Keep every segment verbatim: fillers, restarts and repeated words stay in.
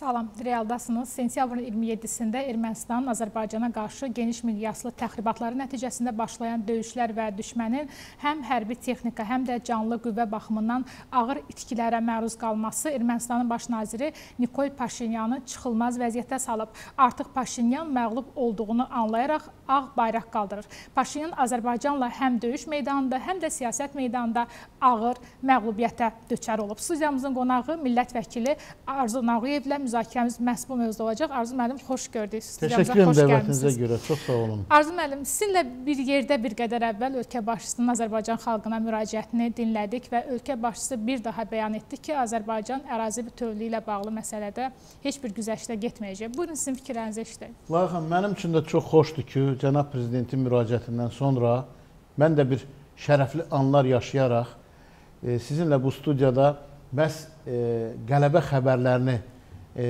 Salam, Realdasınız. Sentyabrın iyirmi yeddisində Ermənistanın Azərbaycana qarşı geniş miqyaslı təxribatları nəticəsində başlayan döyüşlər və düşmənin həm hərbi texnika, həm də canlı qüvvə baxımından ağır itkilərə məruz qalması Ermənistanın baş naziri Nikol Paşinyanı çıxılmaz vəziyyətə salıb. Artıq Paşinyan məğlub olduğunu anlayaraq ağ bayraq qaldırır. Paşinyan Azərbaycanla həm döyüş meydanında, həm də siyasət meydanında ağır məğlubiyyətə düçar olub. Studiyamızın qonağı millət vəkili Arzu Nağıyevlə müzakirəmiz məhz bu mövzuda olacaq. Arzu müəllim, xoş gördük. Təşəkkür edirəm dəvətinizə görə. Çox sağ olun. Arzu müəllim, sizinlə bir yerdə bir qədər əvvəl ölkə başçısının Azərbaycan xalqına müraciətini dinlədik və ölkə başçısı bir daha bəyan etdi ki, Azərbaycan ərazi bütövlüyü ilə bağlı məsələdə heç bir güzəştə getməyəcək. Buyurun, sizin fikirlərinizi eşidək. Layıqən, mənim üçün də çox xoşdur ki, cənab prezidentin müraciətindən sonra mən də bir şərəfli anlar yaşayaraq e, sizinlə bu studiyada məhz e, qələbə xəbərlərini e,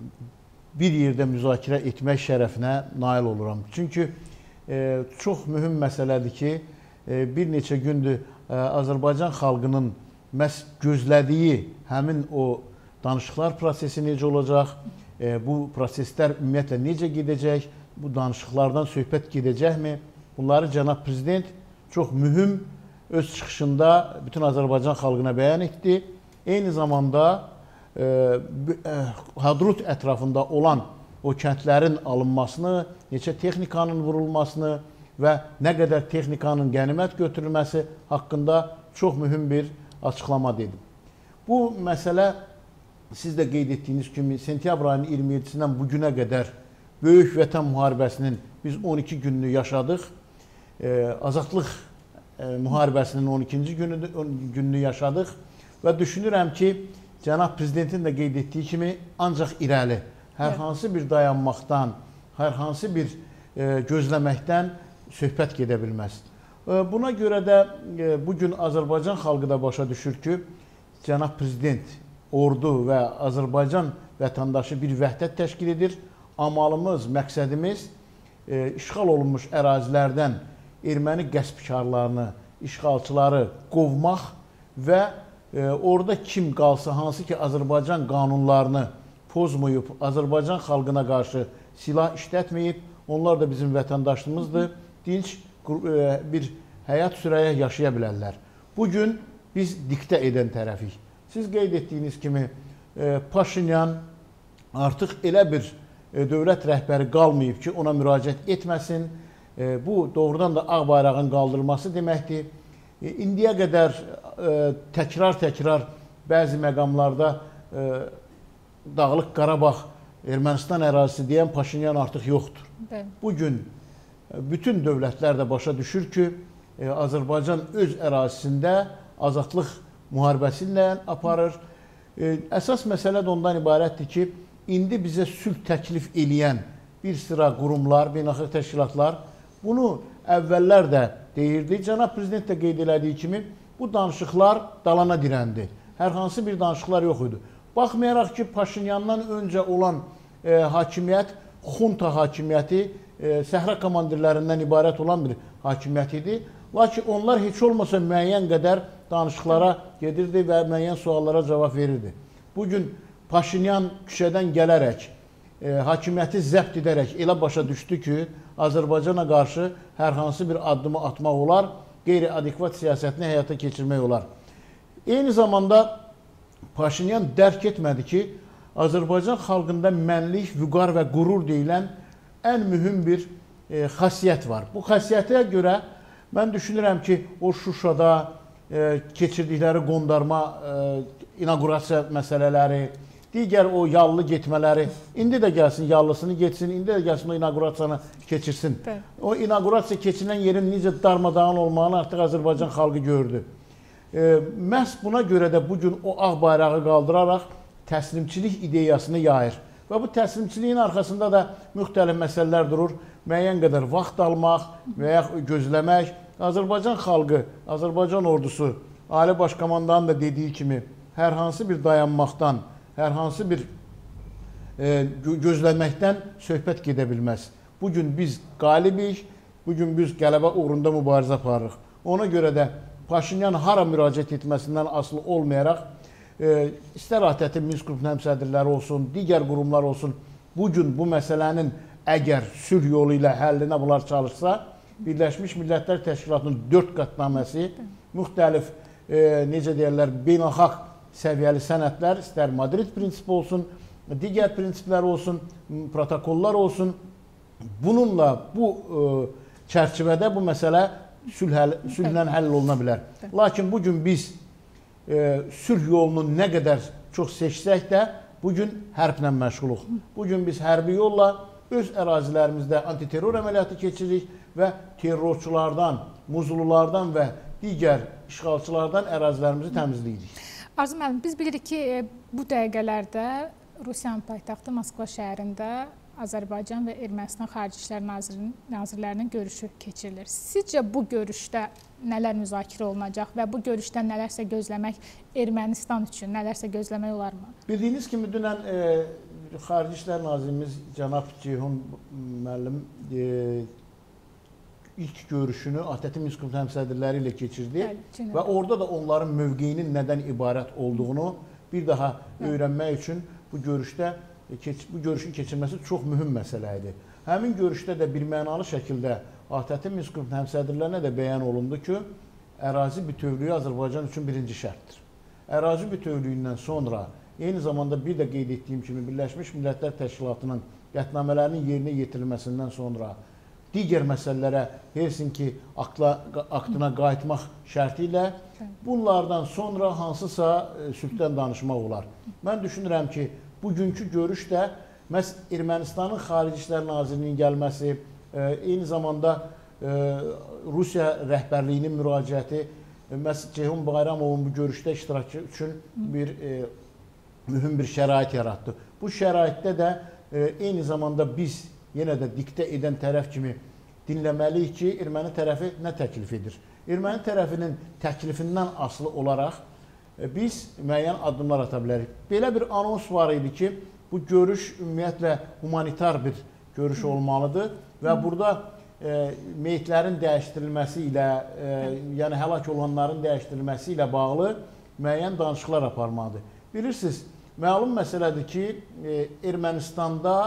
bir yerdə müzakirə etmək şərəfinə nail oluram. Çünki e, çox mühüm məsələdir ki, e, bir neçə gündür e, Azərbaycan xalqının məhz gözlədiyi həmin o danışıqlar prosesi necə olacaq, e, bu proseslər ümumiyyətlə necə gedəcək, bu danışıqlardan söhbət gedəcəkmi? Bunları cənab prezident çox mühüm öz çıxışında bütün Azərbaycan xalqına bəyan etdi. Eyni zamanda e, e, Hadrut ətrafında olan o kəndlərin alınmasını, neçə texnikanın vurulmasını və nə qədər texnikanın qənimət götürülməsi haqqında çox mühüm bir açıqlama dedim. Bu məsələ siz də qeyd etdiyiniz kimi sentyabr ayının iyirmi yeddisindən bu günə qədər Böyük Vətən müharibəsinin biz on iki gününü yaşadıq. E, azadlıq e, müharibəsinin on ikinci gününü, gününü yaşadıq. Və düşünürəm ki, cənab prezidentin də qeyd etdiyi kimi ancaq irəli, hər hansı bir dayanmaqdan, hər hansı bir e, gözləməkdən söhbət gedə bilməz. E, buna görə də e, bugün Azərbaycan xalqı da başa düşür ki, cənab prezident, ordu və Azərbaycan vətəndaşı bir vəhdət təşkil edir. Amalımız, məqsədimiz e, işğal olunmuş ərazilərdən erməni qəsbkarlarını, işğalçıları qovmaq və orada kim qalsa, hansı ki Azərbaycan qanunlarını pozmayıb, Azərbaycan xalqına qarşı silah işlətməyib, onlar da bizim vətəndaşımızdır, dinç bir həyat sürərək yaşaya bilərlər. Bugün biz diktə edən tərəfik. Siz qeyd etdiyiniz kimi Paşinyan artıq elə bir dövlət rəhbəri qalmayıb ki, ona müraciət etməsin. Bu doğrudan da ağ bayrağın qaldırılması deməkdir. İndiyə qədər təkrar-təkrar bəzi məqamlarda e, Dağlıq Qarabağ, Ermənistan ərazisi deyən Paşinyan artıq yoxdur. Bəli. Bugün bütün dövlətlər də başa düşür ki, e, Azərbaycan öz ərazisində azadlıq müharibəsi ilə aparır. E, əsas məsələ də ondan ibarətdir ki, indi bizə sülh təklif eləyən bir sıra qurumlar, beynəlxalq təşkilatlar bunu əvvəllər də deyirdi. Cənab prezident də qeyd elədiyi kimi, bu danışıqlar dalana dirəndi. Hər hansı bir danışıqlar yox idi. Baxmayaraq ki, Paşinyandan öncə olan e, hakimiyyət, xunta hakimiyyəti, e, səhra komandirlərindən ibarət olan bir hakimiyyət idi. Lakin onlar heç olmasa müəyyən qədər danışıqlara gedirdi və müəyyən suallara cavab verirdi. Bugün Paşinyan küçədən gələrək, e, hakimiyyəti zəbt edərək elə başa düşdü ki, Azərbaycana qarşı hər hansı bir addımı atmaq olar, qeyri-adekvat siyasətini həyata keçirmək olar. Eyni zamanda Paşinyan dərk etmədi ki, Azərbaycan xalqında mənlik, vüqar və qürur deyilən ən mühüm bir e, xasiyyət var. Bu xasiyyətə görə mən düşünürəm ki, o Şuşada e, keçirdikləri qondarma e, inaugurasiya məsələləri, digər o yallı getmələri, indi də gəlsin, yallısını geçsin, indi də gəlsin o inaugurasiyanı keçirsin. Bəli. O inaugurasiya keçirilən yerin necə darmadağın olmağını artıq Azərbaycan xalqı gördü. E, məhz buna görə də bugün o ağ bayrağı qaldıraraq təslimçilik ideyasını yayır. Və bu təslimçiliyin arxasında da müxtəlif məsələlər durur. Müəyyən qədər vaxt almaq, və ya gözləmək. Azərbaycan xalqı, Azərbaycan ordusu, Ali Baş Komandanın da dediyi kimi, hər hansı bir dayanmaqdan, hər hansı bir e, gözləməkdən söhbət gedə bilməz. Bugün biz qalibik, bugün biz qələbə uğrunda mübarizə aparırıq. Ona görə də Paşinyan hara müraciət etməsindən asılı olmayaraq e, istər ATƏT-in Minsk qrupunun həmsədrləri olsun, digər qurumlar olsun, bu gün bu məsələnin əgər sülh yolu ilə həllinə bunlar çalışsa, Birləşmiş Millətlər Təşkilatının dörd qətnaməsi, müxtəlif, e, necə deyərlər, beynəlxalq səviyyəli sənədlər, istər Madrid prinsipi olsun, digər prinsiplər olsun, protokollar olsun, bununla bu e, çərçivədə bu məsələ sülh, sülhlə həll oluna bilər. Lakin bugün biz e, sülh yolunu nə qədər çox seçsək də, bugün hərblə məşğuluq. Bugün biz hərbi yolla öz ərazilərimizdə antiterror əməliyyatı keçiririk və terrorçulardan, muzlulardan və digər işğalçılardan ərazilərimizi təmizləyirik. Arzu müəllim, biz bilirik ki, bu dəqiqələrdə Rusiyanın paytaxtı Moskva şəhərində Azərbaycan və Ermənistan Xarici İşlər Nazirinin, nazirlərinin görüşü keçirilir. Sizcə bu görüşdə nələr müzakirə olunacaq və bu görüşdən nələrsə gözləmək Ermənistan üçün nələrsə gözləmək olarmı? Bildiyiniz kimi dünən e, Xarici İşlər Nazirimiz cənab Ceyhun müəllim e, ilk görüşünü ATƏT-in Minsk qrupu həmsədrləri ilə keçirdi. Bəli, və orada da onların mövqeyinin nədən ibarət olduğunu bir daha öyrənmək üçün bu görüşdə bu görüşün keçirilməsi çox mühüm məsələ idi. Həmin görüşdə də bir mənalı şəkildə ATƏT-in Minsk qrupu həmsədrlərinə də bəyan olundu ki, ərazi bütövlüyü Azərbaycan üçün birinci şərtdir. Ərazi bütövlüyündən sonra eyni zamanda bir də qeyd etdiyim kimi Birləşmiş Millətlər Təşkilatının qətnamələrinin yerinə yetirilməsindən sonra digər məsələlərə Helsinki aktına qayıtmaq şərti ilə bunlardan sonra hansısa sülhdən danışmaq olar. Mən düşünürəm ki, bugünkü görüş də məhz Ermənistanın Xarici İşlər Nazirinin gəlməsi, eyni zamanda Rusiya rəhbərliyinin müraciəti, məhz Ceyhun Bayramovun bu görüşdə iştirakı üçün bir mühüm bir şərait yaratdı. Bu şəraitdə də eyni zamanda biz yenə də diktə edən tərəf kimi dinləməliyik ki, erməni tərəfi nə təklif edir? Erməni tərəfinin təklifindən asılı olaraq biz müəyyən addımlar ata bilərik. Belə bir anons var idi ki, bu görüş ümumiyyətlə humanitar bir görüş olmalıdır və burada e, meyitlərin dəyişdirilməsi ilə, e, yəni həlak olanların dəyişdirilməsi ilə bağlı müəyyən danışıqlar aparmalıdır. Bilirsiniz, məlum məsələdir ki, e, Ermənistanda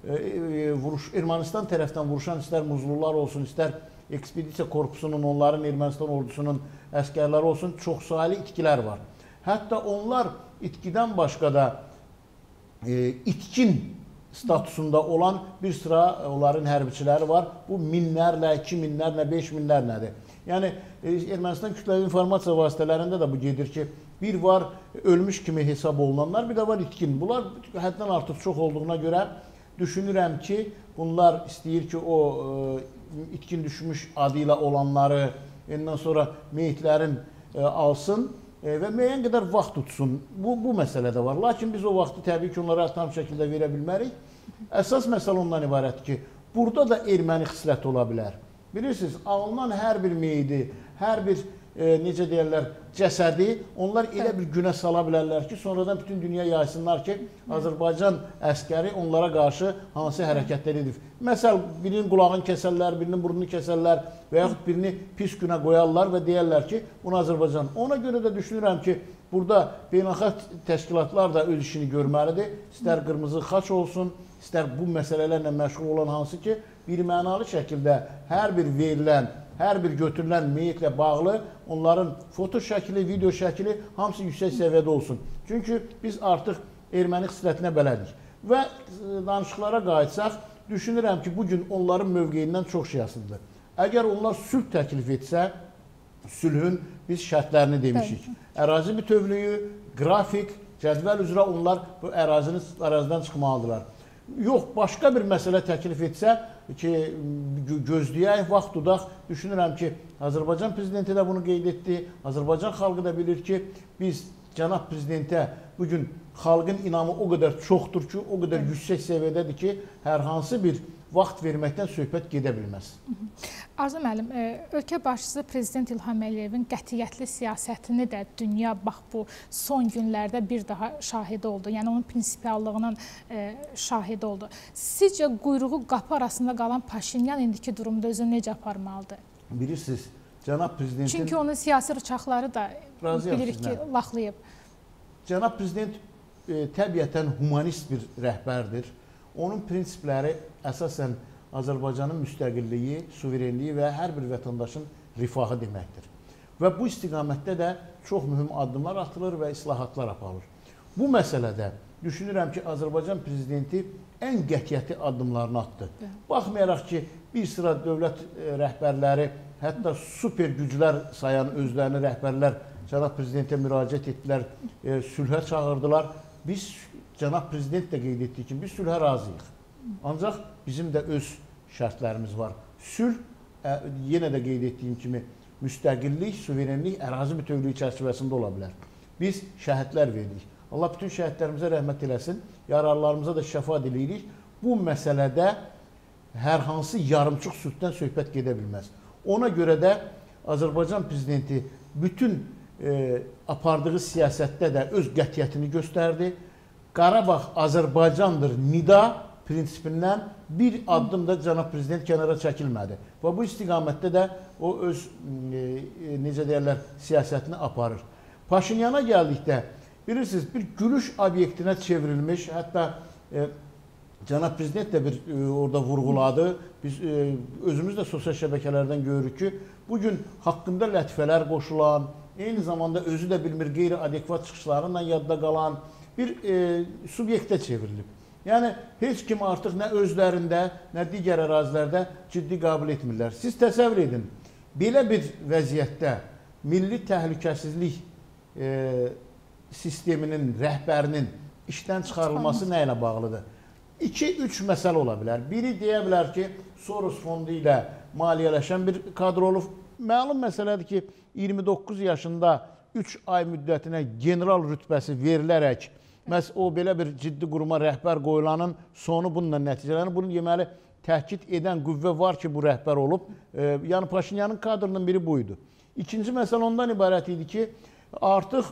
Vuruş, Ermənistan tərəfdən vuruşan istər muzlular olsun, istər ekspedisiya korpusunun, onların Ermənistan ordusunun əskərləri olsun, çoxsaylı itkilər var. Hətta onlar itkidən başqa da e, itkin statusunda olan bir sıra onların hərbiçiləri var. Bu minlərlə, iki minlərlə, beş minlərlədir. Yəni, Ermənistan kütləvi informasiya vasitələrində də bu gedir ki, bir var ölmüş kimi hesab olunanlar, bir də var itkin. Bunlar həddən artıq çox olduğuna görə düşünürəm ki, bunlar istəyir ki, o e, itkin düşmüş adı ilə olanları, ondan sonra meyitlərin e, alsın e, və müəyyən qədər vaxt tutsun. Bu, bu məsələ də var. Lakin biz o vaxtı təbii ki, onlara tam şəkildə verə bilmərik. Əsas məsələ ondan ibarətdir ki, burada da erməni xisləti ola bilər. Bilirsiniz, alınan hər bir meyidi, hər bir e, necə deyərlər, cəsədi onlar elə bir günə sala bilərlər ki, sonradan bütün dünya yaysınlar ki, Azərbaycan əskəri onlara qarşı hansı hərəkətlər edib. Məsəl, birinin qulağını kəsərlər, birinin burnunu kəsərlər və yaxud birini pis günə qoyarlar və deyərlər ki, bunu Azərbaycan. Ona görə də düşünürəm ki, burada beynəlxalq təşkilatlar da öz işini görməlidir. İstər qırmızı xaç olsun, istər bu məsələlərlə məşğul olan hansı ki, bir mənalı şəkildə hər bir verilən, hər bir götürülən meyitlə bağlı onların foto şəkli, video şəkli hamısı yüksək səviyyədə olsun. Çünki biz artıq erməni xislətinə bələdik. Və danışıqlara qayıtsaq, düşünürəm ki, bugün onların mövqeyindən çox şey asılıdır. Əgər onlar sülh təklif etsə, sülhün biz şərtlərini demişik. Ərazi bütövlüyü, qrafik, cədvəl üzrə onlar bu ərazinin, ərazidən çıxmalıdırlar. Yox, başqa bir məsələ təklif etsə ki, gözləyək, vaxt tutaq, düşünürəm ki, Azərbaycan prezidenti də bunu qeyd etdi, Azərbaycan xalqı da bilir ki, biz cənab prezidentə bugün xalqın inamı o qədər çoxdur ki, o qədər yüksək səviyyədədir ki, hər hansı bir vaxt verməkdən söhbət gedə bilməz. Arzu müəllim, ölkə başçısı Prezident İlham Əliyevin qətiyyətli siyasətini də dünya bax bu son günlərdə bir daha şahidi oldu. Yəni onun prinsipiallığının şahidi oldu. Sizcə quyruğu qapı arasında qalan Paşinyan indiki durumda özünü necə aparmalıdır? Bilirsiniz, cənab prezidentin... Çünki onun siyasi rıçaqları da bilirik ki, laxlayıb. cənab prezident e, təbiətən humanist bir rəhbərdir. Onun prinsipləri əsasən Azərbaycanın müstəqilliyi, suverenliyi və hər bir vətəndaşın rifahı deməkdir. Və bu istiqamətdə də çox mühüm addımlar atılır və islahatlar aparılır. Bu məsələdə düşünürəm ki, Azərbaycan prezidenti ən qətiyyətli addımlarını atdı. Baxmayaraq ki, bir sıra dövlət rəhbərləri, hətta super güclər sayan özlərini rəhbərlər cənab prezidentə müraciət etdilər, e, sülhə çağırdılar. Biz, cənab prezident də qeyd etdik ki, biz sülhə razıyıq. Ancaq bizim də öz şərtlərimiz var. Sülh, ə, yenə də qeyd etdiyim kimi, müstəqillik, suverenlik, ərazi bütövlüyü çərçivəsində ola bilər. Biz şəhidlər verdik. Allah bütün şəhidlərimizə rəhmət eləsin, yaralılarımıza da şəfa diləyirik. Bu məsələdə hər hansı yarımçıq sülhdən söhbət gedə bilməz. Ona görə də Azərbaycan prezidenti bütün e, apardığı siyasətdə də öz qətiyyətini göstərdi. Qarabağ Azərbaycandır nida prinsipindən bir addım da cənab prezident kənara çəkilmədi. Və bu istiqamətdə də o öz e, necə deyərlər, siyasətini aparır. Paşinyana gəldikdə, bilirsiniz, bir gülüş obyektinə çevrilmiş, hətta e, cənab prezident də bir e, orada vurğuladı. Biz e, özümüz də sosial şəbəkələrdən görürük ki, bugün haqqında lətifələr qoşulan, eyni zamanda özü də bilmir qeyri-adekvat çıxışlarından yadda qalan bir e, subyektə çevrilib. Yəni, heç kim artıq nə özlərində, nə digər ərazilərdə ciddi qəbul etmirlər. Siz təsəvvür edin, belə bir vəziyyətdə milli təhlükəsizlik e, sisteminin, rəhbərinin işdən çıxarılması nə ilə bağlıdır? iki üç məsələ ola bilər. Biri deyə bilər ki, Soros fondu ilə maliyyələşən bir kadr olub. Məlum məsələdir ki, iyirmi doqquz yaşında üç ay müddətinə general rütbəsi verilərək məhz o belə bir ciddi quruma rəhbər qoyulanın sonu bununla nəticələnir. Bunu deməli təhkid edən qüvvə var ki, bu rəhbər olub. E, yəni Paşinyanın kadrının biri buydu. İkinci məsələ ondan ibarət idi ki, artıq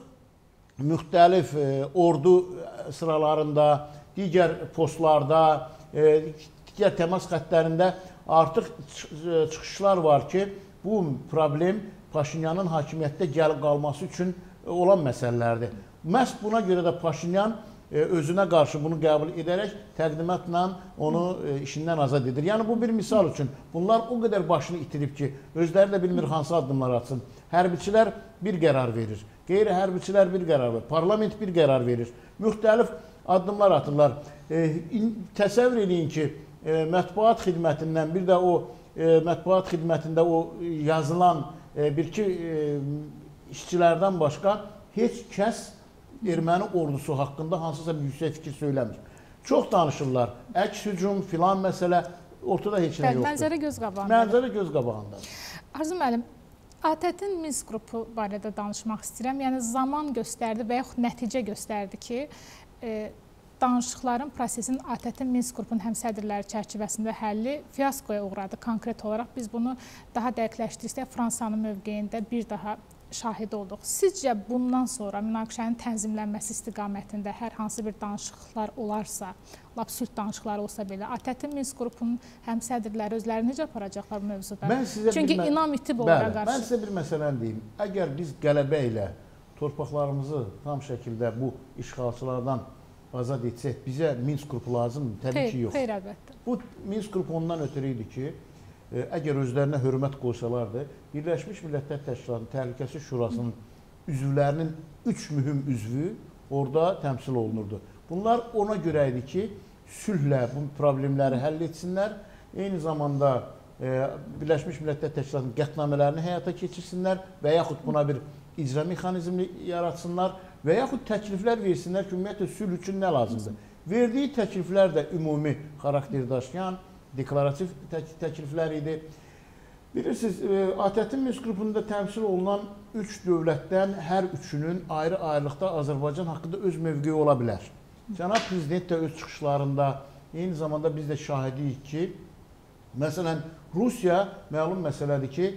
müxtəlif e, ordu sıralarında, digər postlarda, e, digər təmas xəttlərində artıq çıxışlar var ki, bu problem Paşinyanın hakimiyyətdə gəlib qalması üçün olan məsələlərdir. Məhz buna görə də Paşinyan özünə qarşı bunu qəbul edərək təqdimatla onu işindən azad edir. Yəni, bu bir misal üçün. Bunlar o qədər başını itirib ki, özləri də bilmir hansı addımlar atsın. Hərbiçilər bir qərar verir, qeyri-hərbiçilər bir qərar verir, parlament bir qərar verir. Müxtəlif addımlar atırlar. E, təsəvvür edin ki, e, mətbuat xidmətindən, bir də o e, mətbuat xidmətində o yazılan e, bir-iki e, işçilərdən başqa heç kəs erməni ordusu haqqında hansısa bir yüksək fikir söyləmir. Çox danışırlar. Əks hücum, filan məsələ, ortada heç nə yoxdur. Mənzərə göz qabağındadır. Mənzərə göz qabağındadır. Arzu müəllim, A T T-nin Minsk qrupu barədə danışmaq istəyirəm. Yəni, zaman göstərdi və yaxud nəticə göstərdi ki, e, danışıqların, prosesin A T T Minsk qrupunun həmsədrləri çərçivəsində həlli fiyaskoya uğradı. Konkret olaraq biz bunu daha dəqiqləşdirsək, Fransanın mövqeyində bir daha şahid olduq. Sizcə bundan sonra münaqişənin tənzimlənməsi istiqamətində hər hansı bir danışıqlar olarsa, lap sülh danışıqları olsa belə, A T T Minsk qrupunun həmsədrləri özləri necə aparacaqlar bu mövzuda? Çünki inam itib onlara qarşı. Mən sizə bir məsələni deyim. Əgər biz qələbə ilə torpaqlarımızı tam şəkildə bu işğalçılardan azad etsək, bizə Minsk qrupu lazımdır? Təbii ki, yox. Xeyr, əlbəttə. Bu Minsk qrupu ondan ötürü idi ki, əgər özlərinə hörmət qoysalardı, Birləşmiş Millətlər Təşkilatının Təhlükəsizlik Şurasının üzvlərinin üç mühüm üzvü orada təmsil olunurdu. Bunlar ona görə idi ki, sülhlə bu problemləri həll etsinlər, eyni zamanda e, Birləşmiş Millətlər Təşkilatının qətnamələrini həyata keçirsinlər və yaxud buna bir icra mexanizmi yaratsınlar və yaxud təkliflər versinlər ki, ümumiyyətlə sülh üçün nə lazımdır. Verdiyi təkliflər də ümumi xarakter daşıyan, deklarativ təkliflər idi. Bilirsiniz, A T T Minsk qrupunda təmsil olunan üç dövlətdən hər üçünün ayrı-ayrılıqda Azərbaycan haqqında öz mövqeyi ola bilər. Cənab prezident də öz çıxışlarında, eyni zamanda biz də şahidiyik ki, məsələn, Rusiya məlum məsələdir ki,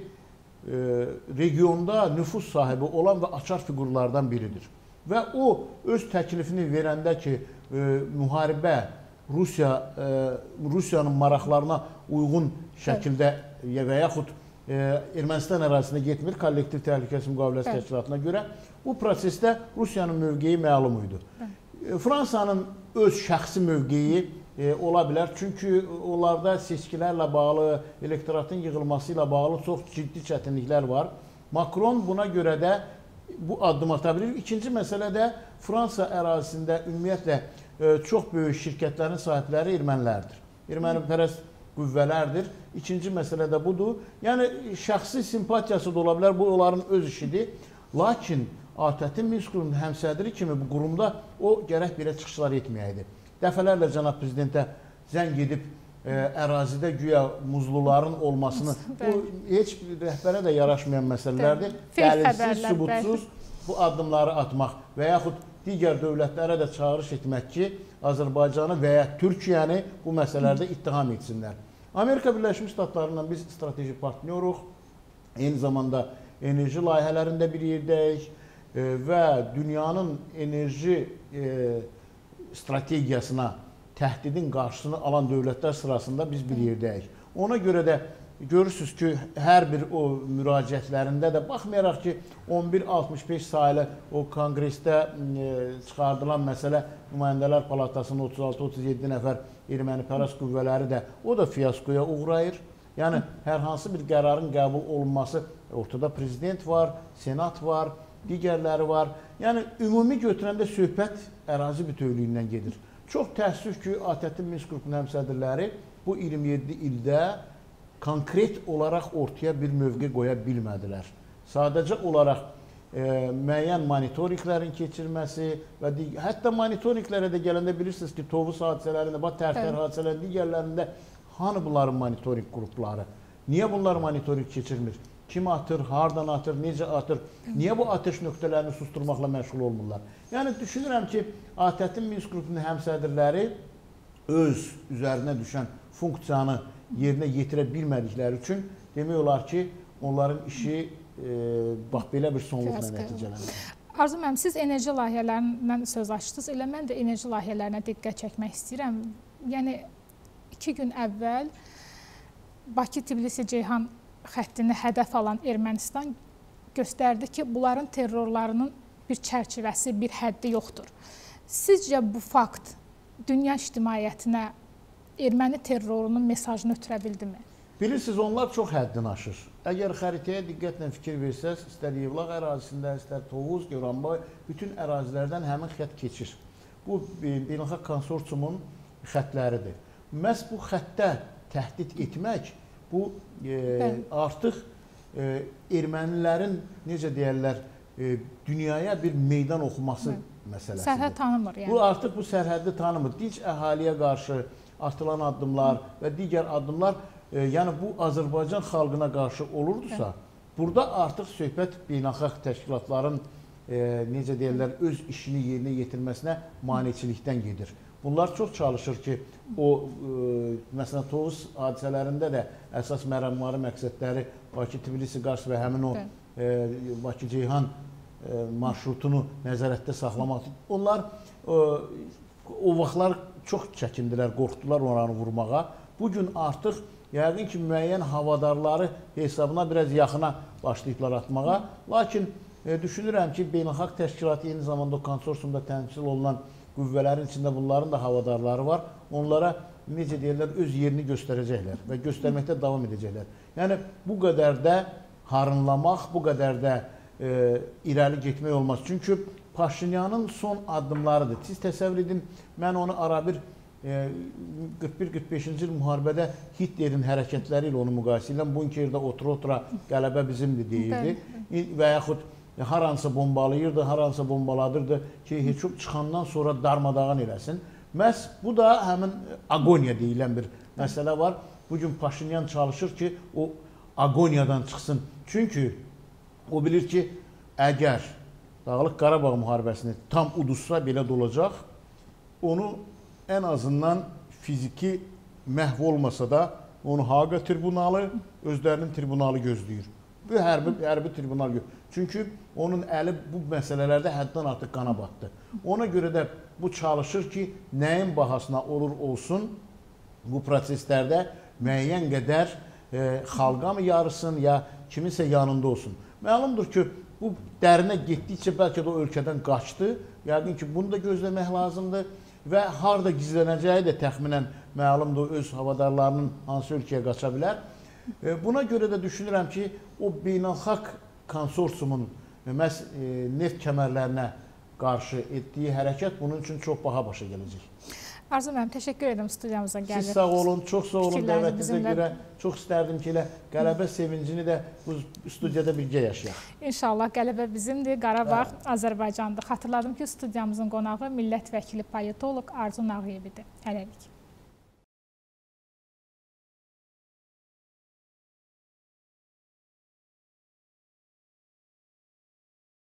regionda nüfus sahibi olan və açar fiqurlardan biridir. Və o öz təklifini verəndə ki, müharibə Rusiya, Rusiyanın maraqlarına uyğun şəkildə və yaxud Ermənistan ərazisində getmir, kollektiv təhlükəsizlik müqaviləsi təşkilatına görə. Bu prosesdə Rusiyanın mövqeyi məlum idi. Fransanın öz şəxsi mövqeyi e, ola bilər. Çünki onlarda seçkilərlə bağlı, elektoratın yığılması ilə bağlı çox ciddi çətinliklər var. Macron buna görə də bu addım ata bilir. İkinci məsələ də Fransa ərazisində ümumiyyətlə e, çox böyük şirkətlərin sahibləri ermənilərdir. Ermənipərəst qüvvələrdir. İkinci məsələ də budur. Yəni şəxsi simpatiyası da ola bilər, bu onların öz işidir. Lakin A T Ə Minsk qrupunun həmsədri kimi bu qurumda o gərək belə çıxışlar etməyəydi. Dəfələrlə cənab prezidentə zəng edib ə, ərazidə güya muzluların olmasını, bu heç rəhbərə də yaraşmayan məsələlərdir. Dəlilsiz, sübutsuz bu addımları atmaq və yaxud digər dövlətlərə də çağırış etmək ki, Azərbaycanı və ya Türkiyəni bu məsələlərdə ittiham etsinlər. Amerika Birləşmiş Ştatlarından biz strateji partnyoruq, eyni zamanda enerji layihələrində bir yerdəyik və dünyanın enerji e, strategiyasına təhdidin qarşısını alan dövlətlər sırasında biz bir yerdəyik. Ona görə də görürsünüz ki, hər bir o müraciətlərində də baxmayaraq ki, on bir altmış beş sayılı o konqresdə e, çıxardılan məsələ Nümayəndələr Palatasının otuz altı otuz yeddi nəfər ermənipərəst qüvvələri də o da fiyaskoya uğrayır. Yəni, hər hansı bir qərarın qəbul olunması, ortada prezident var, senat var, digərləri var. Yəni, ümumi götürəndə söhbət ərazi bütövlüyündən gedir. Çox təəssüf ki, A T Ə Minsk qrupunun həmsədrləri bu iyirmi yeddi ildə konkret olaraq ortaya bir mövqe qoya bilmədilər. Sadəcə olaraq e, müəyyən monitorinqlərin keçirməsi və hətta monitorinqlərə də gələndə bilirsiniz ki, Tovuz hadisələrində, Tərtər evet. hadisələrində, digərlərində hanı bunların monitorinq qrupları? Niyə bunlar monitorinq keçirmir? Kim atır, hardan atır, necə atır? Niyə bu atış nöqtələrini susturmaqla məşğul olmurlar? Yəni, düşünürəm ki, A T Ə Minsk qrupunun həmsədrləri öz üzərinə düşən funksiyanı yerinə yetirə bilmədikləri üçün demək olar ki, onların işi e, bax belə bir sonluqla nəticələnir. Arzu müəllim, siz enerji layihələrindən söz açdınız. Elə mən də enerji layihələrinə diqqət çəkmək istəyirəm. Yəni, iki gün əvvəl Bakı-Tbilisi-Ceyhan xəttini hədəf alan Ermənistan göstərdi ki, bunların terrorlarının bir çərçivəsi, bir həddi yoxdur. Sizcə bu fakt dünya ictimaiyyətinə erməni terrorunun mesajını ötürə bildimi? Bilirsiniz, onlar çox həddini aşır. Əgər xəritəyə diqqətlə fikir versəz, istər Yevlax ərazisində, istər Tovuz, Göranboy, bütün ərazilərdən həmin xətt keçir. Bu, beynəlxalq konsorsiumun xəttləridir. Məhz bu xəttə təhdid etmək, bu e, artıq e, ermənilərin, necə deyərlər, e, dünyaya bir meydan oxuması Hı. məsələsidir. Sərhəd tanımır yəni. Bu artıq bu sərhəddi tanımır. Dinc əhaliyə qarşı atılan addımlar Hı. və digər addımlar, e, yəni bu Azərbaycan xalqına qarşı olurdusa, Hı. burada artıq söhbət beynəlxalq təşkilatların e, necə deyərlər, öz işini yerinə yetirməsinə maneçilikdən gedir. Bunlar çox çalışır ki, o, e, məsələn, Tovuz hadisələrində də əsas məramları, məqsədləri Bakı-Tbilisi-Qars və həmin o e, Bakı-Ceyhan e, marşrutunu nəzarətdə saxlamaq. Onlar e, o vaxtlar çox çəkindilər, qorxdular oranı vurmağa. Bugün artıq yəqin ki, müəyyən havadarları hesabına biraz yaxına başlayıblar atmağa. Lakin e, düşünürəm ki, beynəlxalq təşkilatı eyni zamanda o konsorsiyumda təmsil olunan qüvvələrin içində bunların da havadarları var. Onlara, necə deyirlər, öz yerini göstərəcəklər və göstərməkdə davam edəcəklər. Yəni, bu qədər də harınlamaq, bu qədər də e, irəli getmək olmaz. Çünki Paşinyanın son addımlarıdır. Siz təsəvvür edin, mən onu ara bir e, qırx bir qırx beşinci il müharibədə Hitlerin hərəkətləri ilə onu müqayisə edirəm. Bunkerdə otura-otura qələbə bizimdir deyirdi və yaxud haransa bombalayırdı, haransa bombaladırdı ki, heç o çıxandan sonra darmadağın eləsin. Məhz bu da həmin agoniya deyilən bir məsələ var. Bugün Paşinyan çalışır ki, o agoniyadan çıxsın. Çünki o bilir ki, əgər Dağlıq Qarabağ müharibəsini tam uduzsa belə də olacaq, onu ən azından fiziki məhv olmasa da onu Haqa tribunalı, özlərinin tribunalı gözləyir. Bu hərbi, hərbi tribunal gözləyir. Çünki onun əli bu məsələlərdə həddən artıq qana batdı. Ona görə də bu çalışır ki, nəyin bahasına olur olsun bu proseslərdə müəyyən qədər e, xalqa mı yarısın, ya kiminsə yanında olsun. Məlumdur ki, bu dərinə getdikcə bəlkə də o ölkədən qaçdı. Yəqin ki, bunu da gözləmək lazımdır və harda gizlənəcəyi də təxminən məlumdur, öz havadarlarının hansı ölkəyə qaça bilər. Buna görə də düşünürəm ki, o beynəlxalq konsorsiumun məhz neft kəmərlərinə qarşı etdiyi hərəkət bunun üçün çox baha başa gələcək. Arzu müəllim, təşəkkür edirəm studiyamıza gəlib. Siz sağ olun, çox sağ olun dəvətinizə görə. Çox istərdim ki, elə qələbə sevincini də bu studiyada birgə yaşayaq. İnşallah qələbə bizimdir, Qarabağ Azərbaycandır. Xatırladım ki, studiyamızın qonağı millət vəkili politoloq Arzu Nağıyev idi. Hələlik.